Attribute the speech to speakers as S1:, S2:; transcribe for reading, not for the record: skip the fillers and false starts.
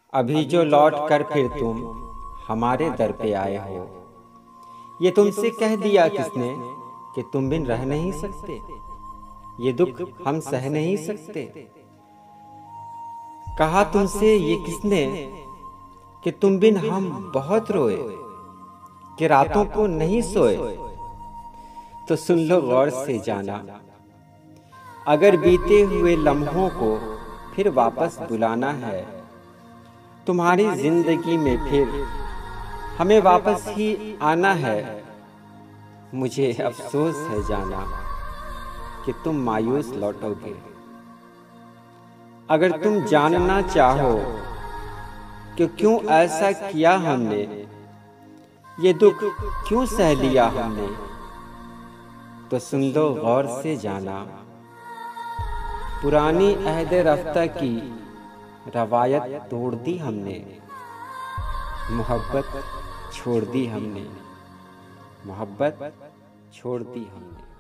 S1: अभी जो लौट कर फिर तुम हमारे दर पे आए हो, ये तुमसे कह दिया किसने कि तुम बिन रह नहीं सकते, ये दुख हम सह नहीं सकते। कहा तुमसे ये किसने कि तुम बिन हम बहुत रोए, कि रातों को नहीं सोए। तो सुन लो गौर से जाना, अगर बीते हुए लम्हों को फिर वापस बुलाना है, तुम्हारी जिंदगी में फिर हमें वापस ही आना है। मुझे अफसोस है जाना कि तुम मायूस लौटोगे। अगर तुम जानना चाहो कि क्यों ऐसा किया हमने, ये दुख क्यों सह लिया हमने, तो सुन लो गौर से जाना, पुरानी अहद रफ्ता की रवायत तोड़ दी हमने, मोहब्बत छोड़ दी हमने, मोहब्बत छोड़ दी हमने।